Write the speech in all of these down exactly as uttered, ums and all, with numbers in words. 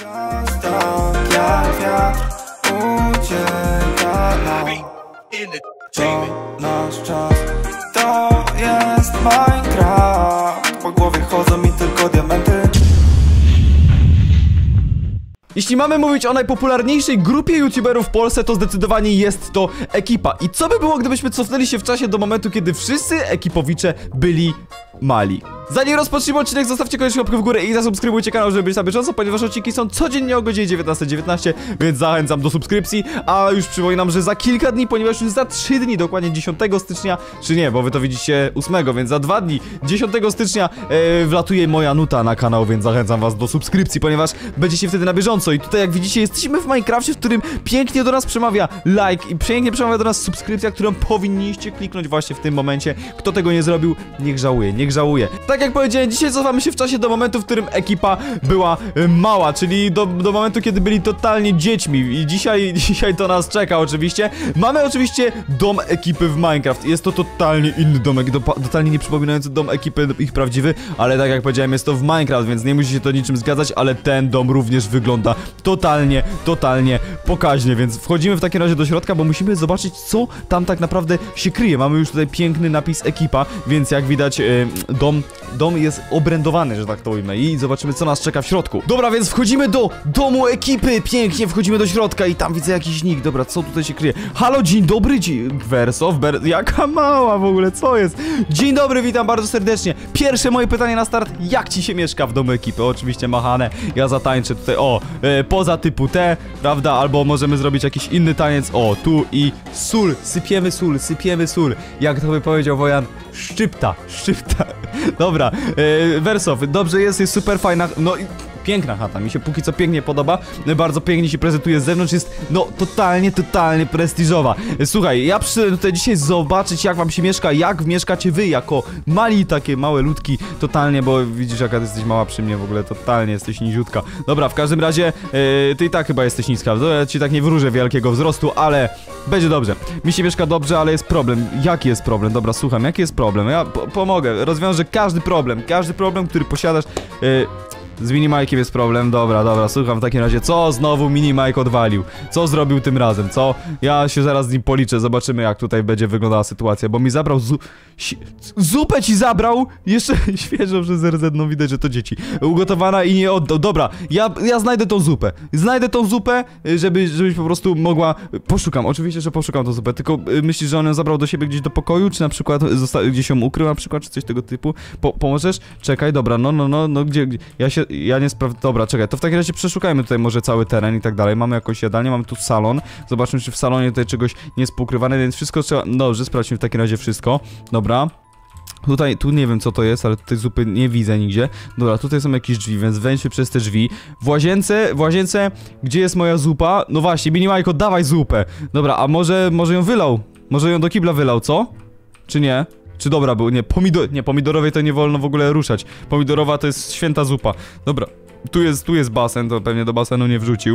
Czas tak jak wiatr ucieka nam. To nasz czas, to jest Minecraft. Po głowie chodzą mi tylko diamenty. Jeśli mamy mówić o najpopularniejszej grupie youtuberów w Polsce, to zdecydowanie jest to Ekipa. I co by było, gdybyśmy cofnęli się w czasie do momentu, kiedy wszyscy ekipowicze byli mali? Zanim rozpoczniemy odcinek, zostawcie koniecznie łapkę w górę i zasubskrybujcie kanał, żeby być na bieżąco, ponieważ odcinki są codziennie o godzinie dziewiętnastej dziewiętnaście, więc zachęcam do subskrypcji. A już przypominam, że za kilka dni, ponieważ już za trzy dni, dokładnie dziesiątego stycznia, czy nie, bo wy to widzicie ósmego, więc za dwa dni, dziesiątego stycznia e, wlatuje moja nuta na kanał, więc zachęcam was do subskrypcji, ponieważ będziecie wtedy na bieżąco. I tutaj, jak widzicie, jesteśmy w Minecrafcie, w którym pięknie do nas przemawia like i pięknie przemawia do nas subskrypcja, którą powinniście kliknąć właśnie w tym momencie. Kto tego nie zrobił, niech żałuje, niech żałuje. Tak jak powiedziałem, dzisiaj cofamy się w czasie do momentu, w którym ekipa była y, mała, czyli do, do momentu, kiedy byli totalnie dziećmi. I dzisiaj, dzisiaj to nas czeka oczywiście. Mamy oczywiście dom ekipy w Minecraft. Jest to totalnie inny domek, do, totalnie nie przypominający dom ekipy ich prawdziwy, ale tak jak powiedziałem, jest to w Minecraft, więc nie musi się to niczym zgadzać, ale ten dom również wygląda totalnie, totalnie pokaźnie, więc wchodzimy w takim razie do środka, bo musimy zobaczyć, co tam tak naprawdę się kryje. Mamy już tutaj piękny napis ekipa, więc jak widać y, dom, dom jest obrędowany, że tak to ujmę, i zobaczymy, co nas czeka w środku. Dobra, więc wchodzimy do domu ekipy, pięknie wchodzimy do środka i tam widzę jakiś nick. Dobra, co tutaj się kryje? Halo, dzień dobry, dzień... Wersow, ber... jaka mała w ogóle, co jest? Dzień dobry, witam bardzo serdecznie. Pierwsze moje pytanie na start, jak ci się mieszka w domu ekipy? Oczywiście machane, ja zatańczę tutaj, o, e, poza typu T, prawda, albo możemy zrobić jakiś inny taniec, o, tu i sól, sypiemy sól, sypiemy sól, jak to by powiedział Wojan, szczypta, szczypta. Dobra, e, Wersow, dobrze jest, jest super fajna, no i piękna chata, mi się póki co pięknie podoba, bardzo pięknie się prezentuje z zewnątrz, jest no totalnie, totalnie prestiżowa. Słuchaj, ja przyszedłem tutaj dzisiaj zobaczyć, jak wam się mieszka, jak mieszkacie wy, jako mali, takie małe ludki, totalnie, bo widzisz, jaka ty jesteś mała przy mnie w ogóle, totalnie jesteś niziutka. Dobra, w każdym razie, yy, ty i tak chyba jesteś niska, to ja ci tak nie wróżę wielkiego wzrostu, ale będzie dobrze. Mi się mieszka dobrze, ale jest problem. Jaki jest problem? Dobra, słucham, jaki jest problem? Ja po pomogę, rozwiążę każdy problem, każdy problem, który posiadasz. Yy, Z Minimajkiem jest problem, dobra, dobra, słucham, w takim razie, co znowu Minimajk odwalił? Co zrobił tym razem, co? Ja się zaraz z nim policzę, zobaczymy, jak tutaj będzie wyglądała sytuacja, bo mi zabrał zu... Zupę ci zabrał! Jeszcze świeżo przez R Z, no widać, że to dzieci. Ugotowana i nie oddał, dobra, ja, ja znajdę tą zupę. Znajdę tą zupę, żeby, żebyś po prostu mogła... Poszukam, oczywiście, że poszukam tą zupę, tylko myślisz, że on ją zabrał do siebie gdzieś do pokoju, czy na przykład gdzieś ją ukrył na przykład, czy coś tego typu? Po pomożesz? Czekaj, dobra, no, no, no, no, gdzie... gdzie? Ja się... Ja nie sprawdzę. Dobra, czekaj, to w takim razie przeszukajmy tutaj może cały teren i tak dalej. Mamy jakąś jadalnię, mamy tu salon. Zobaczmy, czy w salonie tutaj czegoś nie jest poukrywane, więc wszystko trzeba... Dobrze, sprawdźmy w takim razie wszystko. Dobra. Tutaj, tu nie wiem, co to jest, ale tutaj zupy nie widzę nigdzie. Dobra, tutaj są jakieś drzwi, więc wejdźmy przez te drzwi. W łazience, w łazience, gdzie jest moja zupa? No właśnie, Minimajko, dawaj zupę. Dobra, a może, może ją wylał? Może ją do kibla wylał, co? Czy nie? Czy dobra był? Nie, pomidor... Nie, pomidorowej to nie wolno w ogóle ruszać. Pomidorowa to jest święta zupa. Dobra, tu jest, tu jest basen, to pewnie do basenu nie wrzucił.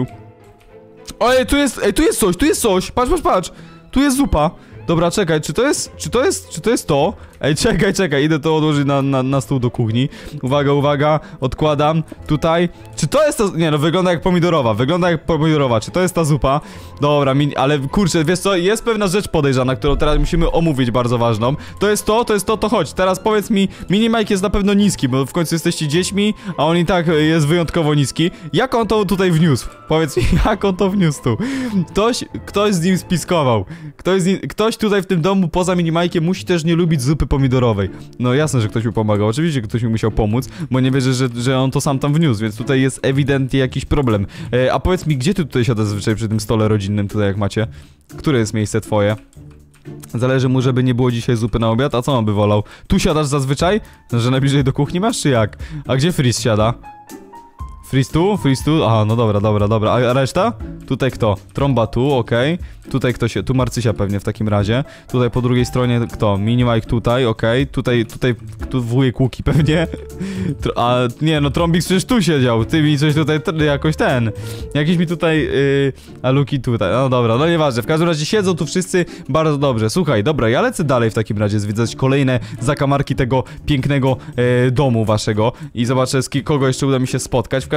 Ej, tu jest, ej, tu jest coś, tu jest coś. Patrz, patrz, patrz. Tu jest zupa. Dobra, czekaj, czy to jest, czy to jest, czy to jest to? Ej, czekaj, czekaj, idę to odłożyć na, na, na stół do kuchni. Uwaga, uwaga, odkładam tutaj. Czy to jest to? Nie, no wygląda jak pomidorowa, wygląda jak pomidorowa. Czy to jest ta zupa? Dobra, mi, ale kurczę, wiesz co, jest pewna rzecz podejrzana, którą teraz musimy omówić, bardzo ważną. To jest to, to jest to, to chodź. Teraz powiedz mi, Minimajk jest na pewno niski, bo w końcu jesteście dziećmi, a on i tak jest wyjątkowo niski. Jak on to tutaj wniósł? Powiedz mi, jak on to wniósł tu? Ktoś, ktoś z nim spiskował. Ktoś, z nim, ktoś tutaj w tym domu poza Minimajkiem musi też nie lubić zupy pomidorowej. No jasne, że ktoś mu pomagał, oczywiście ktoś mi musiał pomóc, bo nie wierzę, że, że on to sam tam wniósł, więc tutaj jest ewidentnie jakiś problem. E, a powiedz mi, gdzie ty tutaj siadasz zazwyczaj przy tym stole rodzinnym tutaj, jak macie? Które jest miejsce twoje? Zależy mu, żeby nie było dzisiaj zupy na obiad, a co on by wolał? Tu siadasz zazwyczaj? Że najbliżej do kuchni masz, czy jak? A gdzie Freeze siada? Freeze tu? Freeze tu? Aha, no dobra, dobra, dobra. A reszta? Tutaj kto? Trąba tu, okej. Okay. Tutaj kto się... Tu Marcysia pewnie w takim razie. Tutaj po drugiej stronie kto? Minimajk tutaj, okej. Okay. Tutaj, tutaj... Tu wujek Łuki pewnie. A nie, no Trąbik przecież tu siedział. Ty mi coś tutaj... Jakoś ten... Jakiś mi tutaj... Yy, a Luki tutaj. No dobra, no nieważne. W każdym razie siedzą tu wszyscy bardzo dobrze. Słuchaj, dobra, ja lecę dalej w takim razie zwiedzać kolejne zakamarki tego pięknego yy, domu waszego. I zobaczę, z kogo jeszcze uda mi się spotkać. W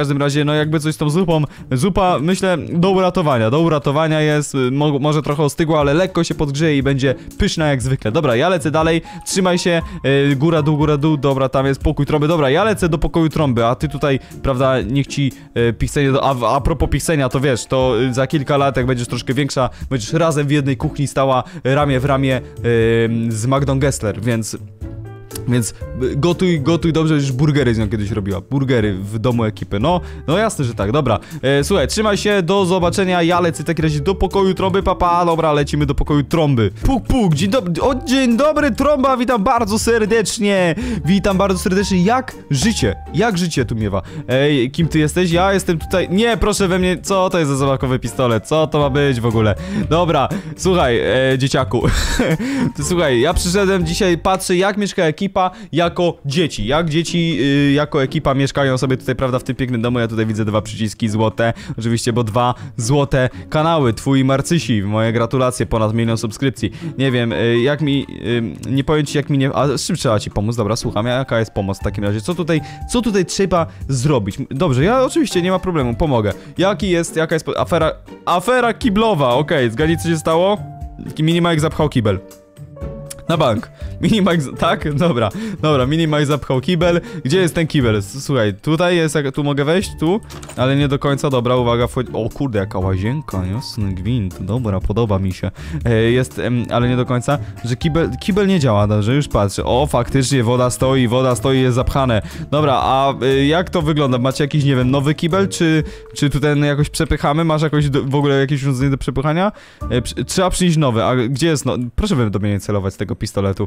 każdym razie, no jakby coś z tą zupą, zupa, myślę, do uratowania, do uratowania jest, mo może trochę ostygła, ale lekko się podgrzeje i będzie pyszna jak zwykle. Dobra, ja lecę dalej, trzymaj się, yy, góra, dół, góra, dół, dobra, tam jest pokój trąby, dobra, ja lecę do pokoju trąby, a ty tutaj, prawda, niech ci yy, pichcenie, do, a, a propos pichcenia, to wiesz, to yy, za kilka lat, jak będziesz troszkę większa, będziesz razem w jednej kuchni stała, ramię w ramię yy, z Magdą Gessler, więc... Więc gotuj, gotuj dobrze, już burgery z nią kiedyś robiła. Burgery w domu ekipy. No, no jasne, że tak, dobra. E, słuchaj, trzymaj się, do zobaczenia. Ja lecę w takim razie do pokoju trąby, papa. Dobra, lecimy do pokoju trąby. Puk, puk, dzień dobry. O, dzień dobry, trąba, witam bardzo serdecznie. Witam bardzo serdecznie. Jak życie? Jak życie tu miewa? Ej, kim ty jesteś? Ja jestem tutaj. Nie, proszę we mnie. Co to jest za zabawkowy pistolet? Co to ma być w ogóle? Dobra, słuchaj, e, dzieciaku. Słuchaj, ja przyszedłem dzisiaj, patrzę, jak mieszka ekipa jako dzieci, jak dzieci yy, jako ekipa mieszkają sobie tutaj, prawda, w tym pięknym domu. Ja tutaj widzę dwa przyciski złote, oczywiście, bo dwa złote kanały, twój i Marcysi, moje gratulacje, ponad milion subskrypcji. Nie wiem, yy, jak mi, yy, nie powiem ci jak mi nie, a z czym trzeba ci pomóc? Dobra, słucham, jaka jest pomoc w takim razie, co tutaj, co tutaj trzeba zrobić? Dobrze, ja oczywiście nie ma problemu, pomogę. Jaki jest, jaka jest, afera, afera kiblowa, okej, okay, zgadnij co się stało? Minimajk zapchał kibel. Na bank. Minimajk, tak? Dobra, dobra, Minimajk zapchał kibel. Gdzie jest ten kibel? Słuchaj, tutaj jest, jak tu mogę wejść? Tu? Ale nie do końca, dobra, uwaga, wchodzi... O kurde, jaka łazienka, jasny gwint, dobra, podoba mi się. E, jest, em, ale nie do końca, że kibel, kibel nie działa, dobrze, już patrzę. O, faktycznie, woda stoi, woda stoi, jest zapchane. Dobra, a e, jak to wygląda? Macie jakiś, nie wiem, nowy kibel, czy, czy tu ten jakoś przepychamy? Masz jakoś do, w ogóle jakieś urządzenie do przepychania? E, przy, trzeba przynieść nowy, a gdzie jest no... Proszę by do mnie nie celować z tego pistoletu.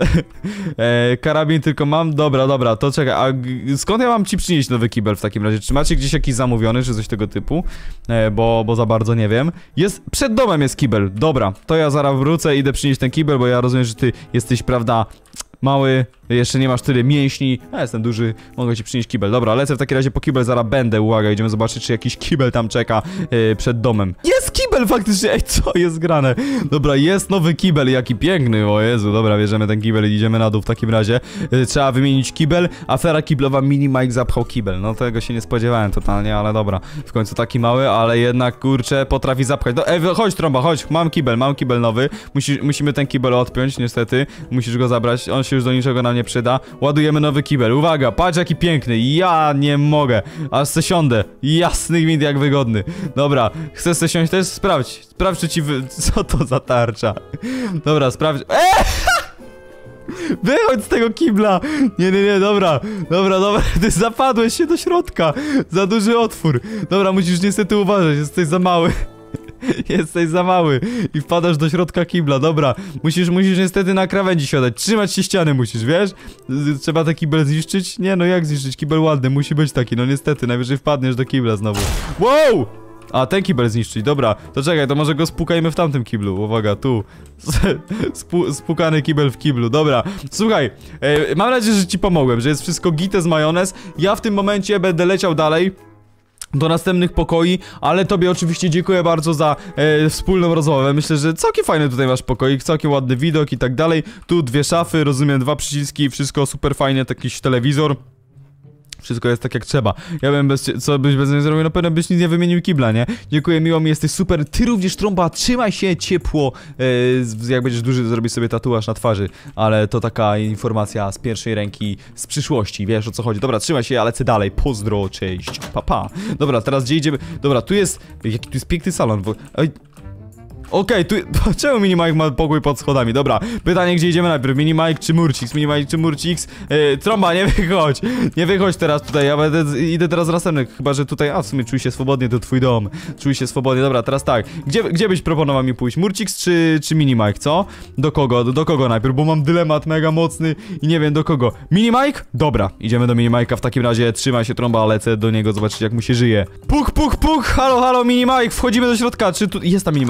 e, karabin tylko mam, dobra, dobra, to czekaj, a skąd ja mam ci przynieść nowy kibel w takim razie? Czy macie gdzieś jakiś zamówiony, czy coś tego typu? E, bo, bo za bardzo nie wiem. Jest, przed domem jest kibel, dobra, to ja zaraz wrócę, idę przynieść ten kibel, bo ja rozumiem, że ty jesteś, prawda, mały, jeszcze nie masz tyle mięśni. Ja jestem duży, mogę ci przynieść kibel. Dobra, lecę w takim razie po kibel, zaraz będę, uwaga, idziemy zobaczyć, czy jakiś kibel tam czeka yy, przed domem. Jest kibel faktycznie, ej, co jest grane? Dobra, jest nowy kibel, jaki piękny, o Jezu, dobra, bierzemy ten kibel i idziemy na dół w takim razie. Yy, trzeba wymienić kibel, afera kiblowa, Minimajk zapchał kibel. No tego się nie spodziewałem totalnie, ale dobra. W końcu taki mały, ale jednak, kurczę, potrafi zapchać. No, ej, chodź trąba, chodź, mam kibel, mam kibel nowy. Musi, musimy ten kibel odpiąć, niestety. Musisz go zabrać, on się już do niczego nam nie przyda. Ładujemy nowy kibel. Uwaga, patrz jaki piękny. Ja nie mogę. Aż se siądę. Jasny gwint jak wygodny. Dobra, chcesz se siąść też? Sprawdź. Sprawdź czy ci wy... Co to za tarcza? Dobra, sprawdź. Eee! Wychodź z tego kibla! Nie, nie, nie, dobra. Dobra, dobra. Ty zapadłeś się do środka. Za duży otwór. Dobra, musisz niestety uważać. Jesteś za mały. Jesteś za mały i wpadasz do środka kibla, dobra. Musisz, musisz niestety na krawędzi siadać. Trzymać się ściany musisz, wiesz? Trzeba ten kibel zniszczyć? Nie, no jak zniszczyć? Kibel ładny, musi być taki, no niestety. Najwyżej wpadniesz do kibla znowu. Wow! A, ten kibel zniszczyć, dobra. To czekaj, to może go spukajmy w tamtym kiblu. Uwaga, tu. Spu spukany kibel w kiblu, dobra. Słuchaj, e, mam nadzieję, że ci pomogłem, że jest wszystko gite z majonez. Ja w tym momencie będę leciał dalej do następnych pokoi, ale tobie oczywiście dziękuję bardzo za e, wspólną rozmowę. Myślę, że całkiem fajny tutaj masz pokoik, całkiem ładny widok i tak dalej. Tu dwie szafy, rozumiem, dwa przyciski, wszystko super fajnie, jakiś telewizor. Wszystko jest tak jak trzeba. Ja bym bez... Co byś bez mnie zrobił? Na pewno byś nic nie wymienił kibla, nie? Dziękuję, miło mi, jesteś super. Ty również, trąba, trzymaj się ciepło. E, jak będziesz duży, zrobisz sobie tatuaż na twarzy. Ale to taka informacja z pierwszej ręki, z przyszłości. Wiesz o co chodzi. Dobra, trzymaj się, ja lecę dalej. Pozdro, cześć, pa, pa. Dobra, teraz gdzie idziemy? Dobra, tu jest... Jaki tu jest piękny salon. Oj... Okej, okay, tu... Czemu Minimajk ma pokój pod schodami? Dobra, pytanie, gdzie idziemy najpierw? Minimajk czy Murcix? Minimajk czy Murcix? Yy, trąba, nie wychodź! Nie wychodź teraz tutaj, ja będę... Idę teraz następny, chyba, że tutaj... A, w sumie czuj się swobodnie, to twój dom. Czuj się swobodnie, dobra, teraz tak. Gdzie, gdzie byś proponował mi pójść? Murcix czy, czy Minimajk, co? Do kogo? Do, do kogo najpierw? Bo mam dylemat mega mocny i nie wiem do kogo. Minimajk? Dobra, idziemy do Minimajka w takim razie. Trzymaj się, trąba, lecę do niego, zobaczyć jak mu się żyje. Puk, puk, puk! Halo, halo, Minimajk! Wchodzimy do środka, czy tu... Jest tam Minimajk, dobra,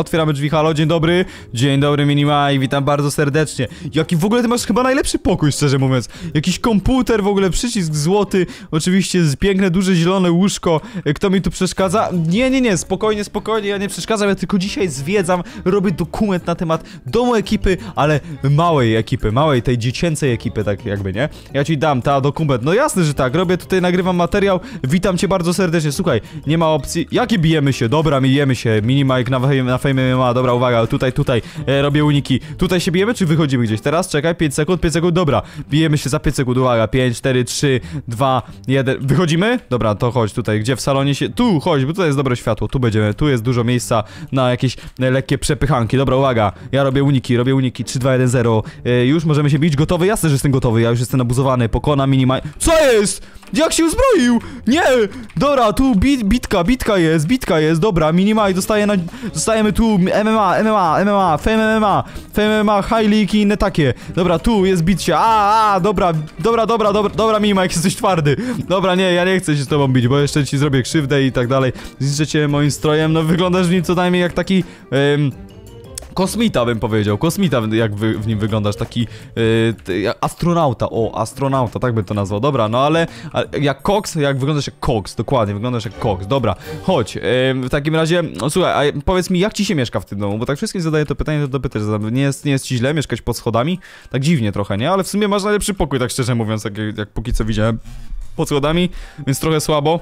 otwieramy drzwi, halo, dzień dobry. Dzień dobry, Minimaj, witam bardzo serdecznie. Jaki w ogóle ty masz chyba najlepszy pokój, szczerze mówiąc. Jakiś komputer, w ogóle przycisk złoty, oczywiście piękne, duże, zielone łóżko. Kto mi tu przeszkadza? Nie, nie, nie, spokojnie, spokojnie, ja nie przeszkadzam, ja tylko dzisiaj zwiedzam, robię dokument na temat domu ekipy, ale małej ekipy, małej, tej dziecięcej ekipy, tak jakby, nie? Ja ci dam ta dokument, no jasne, że tak, robię tutaj, nagrywam materiał, witam cię bardzo serdecznie, słuchaj, nie ma opcji, jakie bijemy się, dobra, bijemy się, Minimajk na, na Fame M M A, dobra, uwaga, tutaj, tutaj, e, robię uniki, tutaj się bijemy, czy wychodzimy gdzieś, teraz, czekaj, pięć sekund, pięć sekund, dobra, bijemy się za pięć sekund, uwaga, pięć, cztery, trzy, dwa, jeden, wychodzimy? Dobra, to chodź tutaj, gdzie w salonie się, tu, chodź, bo tutaj jest dobre światło, tu będziemy, tu jest dużo miejsca na jakieś e, lekkie przepychanki, dobra, uwaga, ja robię uniki, robię uniki, trzy, dwa, jeden, zero, e, już możemy się bić, gotowy? Jasne, że jestem gotowy, ja już jestem nabuzowany, pokona Minimaj... Co jest? Jak się uzbroił? Nie! Dobra, tu bit, bitka, bitka jest, bitka jest, dobra, Minimaj dostaje na... Dostajemy tu M M A, M M A, M M A, Fame M M A, Fame M M A, High League i inne takie. Dobra, tu jest bicie, a, a, dobra, dobra, dobra, dobra, dobra, Minimaj, jesteś twardy. Dobra, nie, ja nie chcę się z tobą bić, bo jeszcze ci zrobię krzywdę i tak dalej. Zniszczę cię moim strojem, no wyglądasz w nim co najmniej jak taki... Ym... Kosmita bym powiedział, kosmita jak wy, w nim wyglądasz, taki yy, astronauta, o, astronauta, tak bym to nazwał, dobra, no ale, ale jak Cox, jak wyglądasz jak Cox, dokładnie, wyglądasz jak Cox, dobra, chodź, yy, w takim razie, no, słuchaj, a powiedz mi, jak ci się mieszka w tym domu, bo tak wszystkim zadaję to pytanie, to dopytasz, nie jest, nie jest ci źle mieszkać pod schodami? Tak dziwnie trochę, nie? Ale w sumie masz najlepszy pokój, tak szczerze mówiąc, jak, jak póki co widziałem pod schodami, więc trochę słabo.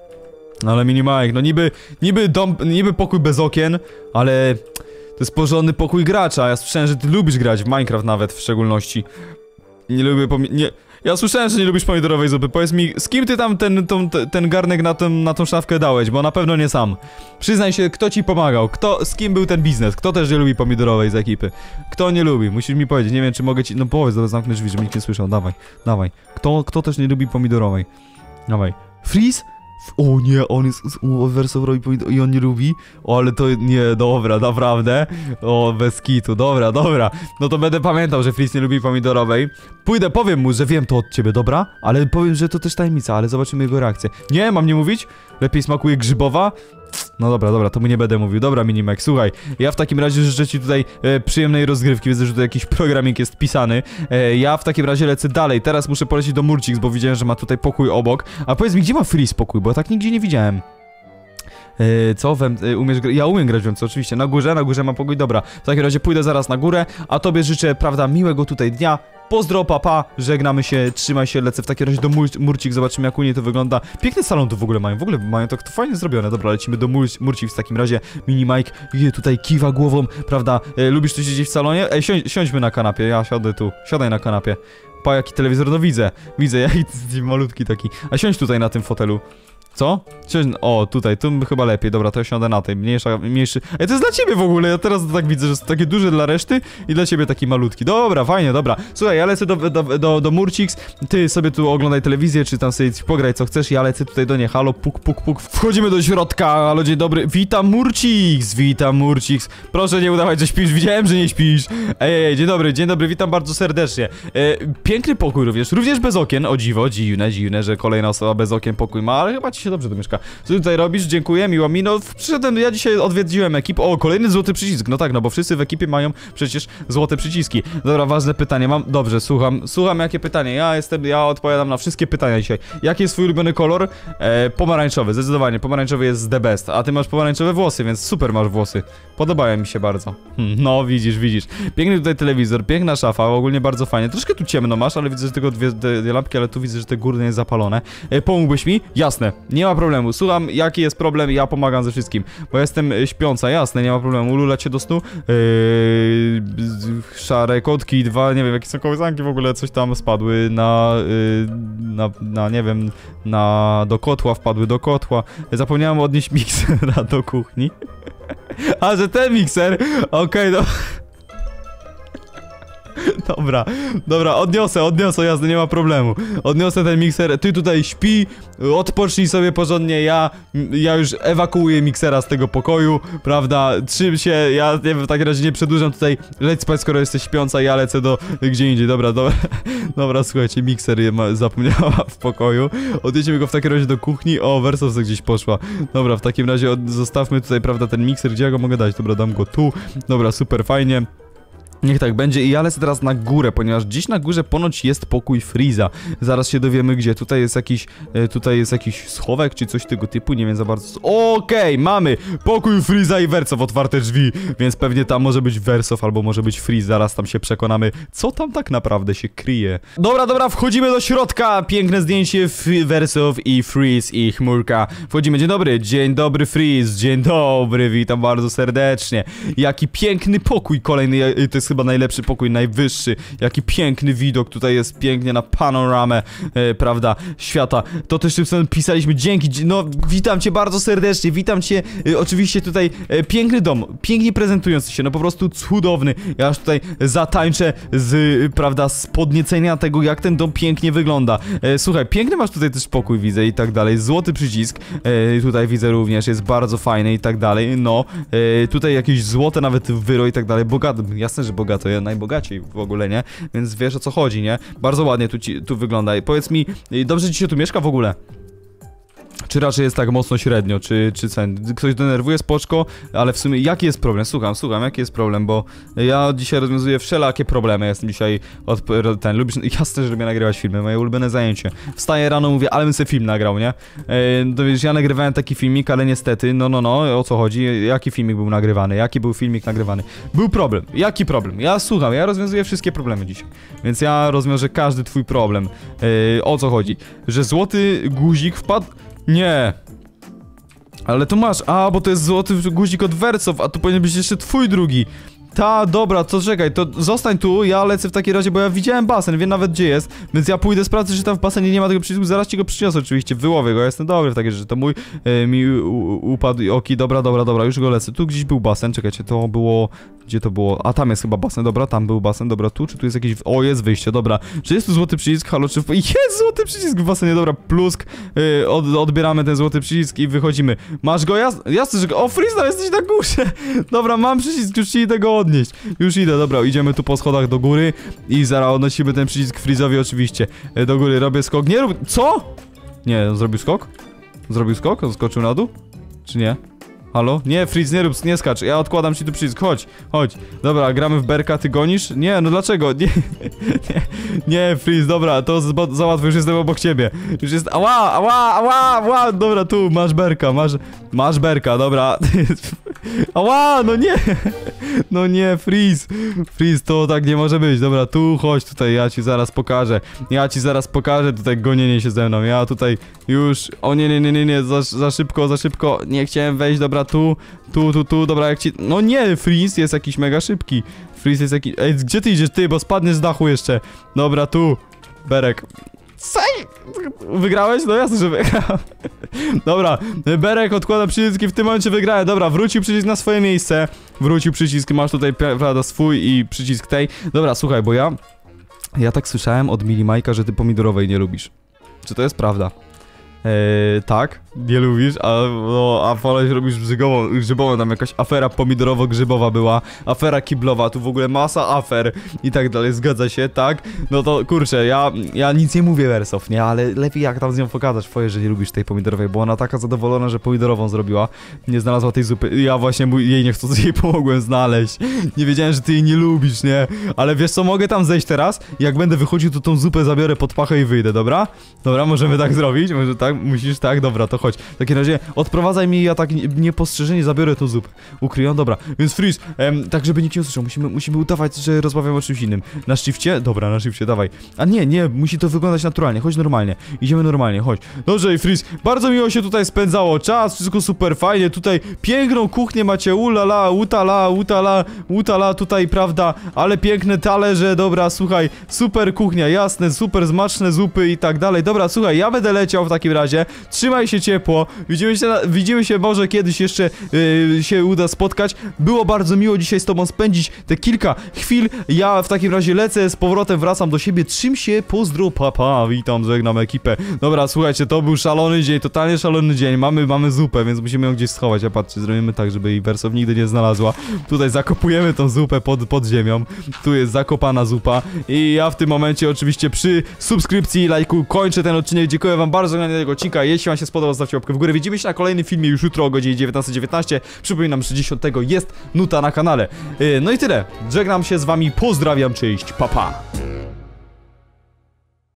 Ale Minimajk, no niby, niby dom, niby pokój bez okien, ale... To jest porządny pokój gracza, ja słyszałem, że ty lubisz grać w Minecraft nawet w szczególności. Nie lubię pomi... nie... Ja słyszałem, że nie lubisz pomidorowej zupy, powiedz mi, z kim ty tam ten, tą, ten garnek na, tym, na tą szafkę dałeś, bo na pewno nie sam. Przyznaj się, kto ci pomagał, kto, z kim był ten biznes, kto też nie lubi pomidorowej z ekipy. Kto nie lubi, musisz mi powiedzieć, nie wiem czy mogę ci... No powiedz, dobra, zamknę drzwi, żeby nikt nie słyszał, dawaj, dawaj. Kto, kto też nie lubi pomidorowej? Dawaj. Freeze? O nie, on jest Wersow robi pomidor i on nie lubi. O, ale to nie, dobra, naprawdę. O, bez kitu, dobra, dobra. No to będę pamiętał, że Freeze nie lubi pomidorowej. Pójdę, powiem mu, że wiem to od ciebie, dobra? Ale powiem, że to też tajemnica, ale zobaczymy jego reakcję. Nie, mam nie mówić? Lepiej smakuje grzybowa? No dobra, dobra, to mu nie będę mówił. Dobra, Minimajk, słuchaj, ja w takim razie życzę ci tutaj e, przyjemnej rozgrywki. Widzę, że tutaj jakiś programik jest pisany. E, ja w takim razie lecę dalej. Teraz muszę polecieć do Murcix, bo widziałem, że ma tutaj pokój obok. A powiedz mi, gdzie ma Freeze pokój, bo ja tak nigdzie nie widziałem. Yy, co? Wem, yy, umiesz grać? Ja umiem grać, wiem co, oczywiście. Na górze, na górze mam pokój, dobra. W takim razie pójdę zaraz na górę, a tobie życzę, prawda, miłego tutaj dnia. Pozdro, papa, żegnamy się, trzymaj się, lecę w takim razie do Mur Murcix, zobaczymy jak u niej to wygląda. Piękny salon tu w ogóle mają, w ogóle mają to, to fajnie zrobione. Dobra, lecimy do Mur Murcix w takim razie. Minimajk tutaj kiwa głową, prawda, e, lubisz tu siedzieć w salonie? Ej, siądź, siądźmy na kanapie, ja siądę tu, siadaj na kanapie. Pa, jaki telewizor, no widzę, widzę, ja i malutki taki. A siądź tutaj na tym fotelu. Co? O, tutaj, tu chyba lepiej, dobra, to ja siądę na tej, mniejsza, mniejszy... Ej, to jest dla ciebie w ogóle, ja teraz tak widzę, że jest takie duże dla reszty i dla ciebie taki malutki. Dobra, fajnie, dobra. Słuchaj, ja lecę do, do, do, do Murcix, ty sobie tu oglądaj telewizję, czy tam sobie pograj co chcesz, ja lecę tutaj do niej, halo, puk, puk, puk. Wchodzimy do środka, halo, dzień dobry, witam Murcix, witam Murcix. Proszę nie udawać, że śpisz, widziałem, że nie śpisz. Ej, ej, dzień dobry, dzień dobry, witam bardzo serdecznie. E, piękny pokój również, również bez okien, o dziwo, dziwne, dziwne, że kolejna osoba bez okien pokój ma, ale chyba ci się dobrze domieszka. Co ty tutaj robisz? Dziękuję, miło mi. No, przyszedłem, ja dzisiaj odwiedziłem ekipę. O, kolejny złoty przycisk. No tak, no bo wszyscy w ekipie mają przecież złote przyciski. Dobra, ważne pytanie mam. Dobrze, słucham. Słucham, jakie pytanie. Ja jestem, ja odpowiadam na wszystkie pytania dzisiaj. Jaki jest twój ulubiony kolor? E, pomarańczowy, zdecydowanie. Pomarańczowy jest the best. A ty masz pomarańczowe włosy, więc super masz włosy. Podobają mi się bardzo. Hmm, no, widzisz, widzisz. Piękny tutaj telewizor, piękna szafa, ogólnie bardzo fajnie. Troszkę tu ciemno masz, ale widzę, że tylko dwie, dwie lampki, ale tu widzę, że te górne jest zapalone. E, pomógłbyś mi? Jasne, nie ma problemu. Słucham, jaki jest problem, ja pomagam ze wszystkim. Bo jestem śpiąca, jasne, nie ma problemu. Ulula cię do snu. Yy, szare kotki, dwa, nie wiem, jakie są kołysanki w ogóle, coś tam spadły na, yy, na, na, nie wiem, na, do kotła, wpadły do kotła. Zapomniałem odnieść miksera do kuchni. A, że ten mikser? Okej, okay, no. Dobra, dobra, odniosę, odniosę, jasne, nie ma problemu. Odniosę ten mikser, ty tutaj śpi, odpocznij sobie porządnie, ja, ja już ewakuuję miksera z tego pokoju, prawda, trzym się, ja nie, w takim razie nie przedłużam tutaj, leć spać, skoro jesteś śpiąca, ja lecę do gdzie indziej, dobra, dobra, dobra, słuchajcie, mikser je ma, zapomniała w pokoju, odjedziemy go w takim razie do kuchni, o, Wersow gdzieś poszła, dobra, w takim razie od, zostawmy tutaj, prawda, ten mikser, gdzie ja go mogę dać, dobra, dam go tu, dobra, super, fajnie. Niech tak będzie i ja lecę teraz na górę, ponieważ gdzieś na górze ponoć jest pokój Freeza. Zaraz się dowiemy gdzie. Tutaj jest jakiś, e, tutaj jest jakiś schowek czy coś tego typu, nie wiem za bardzo. Okej, okay, mamy pokój Freeza i Wersow, otwarte drzwi, więc pewnie tam może być Wersow albo może być Freeze. Zaraz tam się przekonamy, co tam tak naprawdę się kryje. Dobra, dobra, wchodzimy do środka. Piękne zdjęcie Wersow i Freeze i chmurka. Wchodzimy, dzień dobry, dzień dobry Freeze, dzień dobry, witam bardzo serdecznie. Jaki piękny pokój kolejny, to jest chyba najlepszy pokój, najwyższy. Jaki piękny widok, tutaj jest pięknie na panoramę, e, prawda, świata. To też tym pisaliśmy, dzięki, no witam cię bardzo serdecznie, witam cię, e, oczywiście tutaj e, piękny dom, pięknie prezentujący się, no po prostu cudowny. Ja aż tutaj zatańczę z, prawda, z podniecenia tego, jak ten dom pięknie wygląda. E, słuchaj, piękny masz tutaj też pokój, widzę i tak dalej, złoty przycisk, e, tutaj widzę również, jest bardzo fajny i tak dalej, no, e, tutaj jakieś złote nawet wyro i tak dalej, bogaty, jasne, że bogato, ja najbogaciej w ogóle, nie? Więc wiesz o co chodzi, nie? Bardzo ładnie tu, ci, tu wygląda. I powiedz mi, dobrze ci się tu mieszka w ogóle? Czy raczej jest tak mocno średnio, czy, czy ten, ktoś denerwuje, spoczko, ale w sumie jaki jest problem? Słucham, słucham, jaki jest problem, bo ja dzisiaj rozwiązuję wszelakie problemy, jestem dzisiaj od, ten, lubisz, jasne, że lubię nagrywać filmy, moje ulubione zajęcie. Wstaję rano, mówię, ale bym sobie film nagrał, nie? E, to wiesz, ja nagrywałem taki filmik, ale niestety, no, no, no, o co chodzi? Jaki filmik był nagrywany? Jaki był filmik nagrywany? Był problem, jaki problem? Ja słucham, ja rozwiązuję wszystkie problemy dzisiaj, więc ja rozwiążę każdy twój problem. E, o co chodzi? Że złoty guzik wpadł... Nie. Ale tu masz, a bo to jest złoty guzik od Wersow, a tu powinien być jeszcze twój drugi. Ta, dobra, to czekaj, to zostań tu, ja lecę w takim razie, bo ja widziałem basen, wiem nawet gdzie jest, więc ja pójdę sprawdzę, czy tam w basenie nie ma tego przycisku, zaraz ci go przyniosę oczywiście, wyłowię go, ja jestem dobry w takiej rzeczy, to mój, e, mi u, upadł oki, dobra, dobra, dobra, już go lecę, tu gdzieś był basen, czekajcie, to było, gdzie to było, a tam jest chyba basen, dobra, tam był basen, dobra, tu, czy tu jest jakiś, o, jest wyjście, dobra, czy jest tu złoty przycisk, halo, czy, jest złoty przycisk w basenie, dobra, plusk, e, od, odbieramy ten złoty przycisk i wychodzimy, masz go, Jas jasne, że go, o, Freeza, jesteś na górze, dobra, mam przycisk, już ci idę go odnieść. Już idę, dobra, idziemy tu po schodach do góry i zaraz odnosimy ten przycisk Freeze'owi oczywiście. Do góry robię skok. Nie rób... Co? Nie, on zrobił skok? Zrobił skok? On skoczył na dół? Czy nie? Halo? Nie, Freeze, nie rób, nie skacz. Ja odkładam ci tu przycisk. Chodź, chodź. Dobra, gramy w berka, ty gonisz? Nie, no dlaczego? Nie, nie, nie, Freeze, dobra, to za łatwo, już jestem obok ciebie. Już jest... Ała, ała, ała, ała. Dobra, tu, masz berka, masz... Masz berka, dobra. Ała, no nie. No nie, Freeze. Freeze, to tak nie może być. Dobra, tu, chodź tutaj, ja ci zaraz pokażę. Ja ci zaraz pokażę tutaj gonienie się ze mną. Ja tutaj już... O nie, nie, nie, nie, nie, za, za szybko, za szybko. Nie chciałem wejść, dobra, tu, tu, tu, tu, dobra, jak ci... No nie, Freeze jest jakiś mega szybki. Freeze jest jakiś... Ej, gdzie ty idziesz, ty, bo spadniesz z dachu jeszcze. Dobra, tu. Berek. Sej! Wygrałeś? No jasne, że wygrałem. Dobra, Berek odkłada przyciski, w tym momencie wygrałem. Dobra, wrócił przycisk na swoje miejsce. Wrócił przycisk, masz tutaj, prawda, swój i przycisk tej. Dobra, słuchaj, bo ja... Ja tak słyszałem od Mili Majka, że ty pomidorowej nie lubisz. Czy to jest prawda? Eee, tak, nie lubisz, a, no, a ponoć robisz grzybową, grzybową, tam jakaś afera pomidorowo-grzybowa była, afera kiblowa, tu w ogóle masa afer i tak dalej, zgadza się, tak? No to kurczę, ja, ja nic nie mówię Wersow, nie, ale lepiej jak tam z nią pogadać twoje, że nie lubisz tej pomidorowej, bo ona taka zadowolona, że pomidorową zrobiła, nie znalazła tej zupy, ja właśnie jej nie chcę, jej pomogłem znaleźć, nie wiedziałem, że ty jej nie lubisz, nie, ale wiesz co, mogę tam zejść teraz, jak będę wychodził, to tą zupę zabiorę pod pachę i wyjdę, dobra? Dobra, możemy tak zrobić, może tak? Musisz, tak? Dobra, to chodź. W takim razie odprowadzaj mi, ja tak niepostrzeżenie zabiorę tą zupę. Ukryję, dobra. Więc Freeze, em, tak żeby nikt nie usłyszał, musimy, musimy udawać, że rozmawiamy o czymś innym. Na shifcie? Dobra, na shifcie, dawaj. A nie, nie, musi to wyglądać naturalnie, chodź normalnie. Idziemy normalnie, chodź. Dobrze, i Freeze, bardzo miło się tutaj spędzało czas, wszystko super fajnie, tutaj piękną kuchnię macie, ulala, utala, utala, utala, tutaj, prawda, ale piękne talerze, dobra, słuchaj, super kuchnia, jasne, super smaczne zupy i tak dalej. Dobra, słuchaj, ja będę leciał w takim razie. Trzymaj się ciepło. ciepło. Widzimy się, na, widzimy się może kiedyś jeszcze yy, się uda spotkać. Było bardzo miło dzisiaj z tobą spędzić te kilka chwil. Ja w takim razie lecę, z powrotem wracam do siebie. Trzym się, pozdro, papa, witam, żegnam ekipę. Dobra, słuchajcie, to był szalony dzień, totalnie szalony dzień. Mamy, mamy zupę, więc musimy ją gdzieś schować. A patrzcie, zrobimy tak, żeby jej Wersow nigdy nie znalazła. Tutaj zakopujemy tą zupę pod, pod ziemią. Tu jest zakopana zupa. I ja w tym momencie oczywiście przy subskrypcji i lajku kończę ten odcinek. Dziękuję wam bardzo za oglądanie tego odcinka. Jeśli wam się spodobał, zostawcie łapkę w górę. Widzimy się na kolejnym filmie już jutro o godzinie dziewiętnastej dziewiętnaście. Przypominam, że dziesiątego jest nuta na kanale. No i tyle. Żegnam się z wami, pozdrawiam, cześć, pa pa.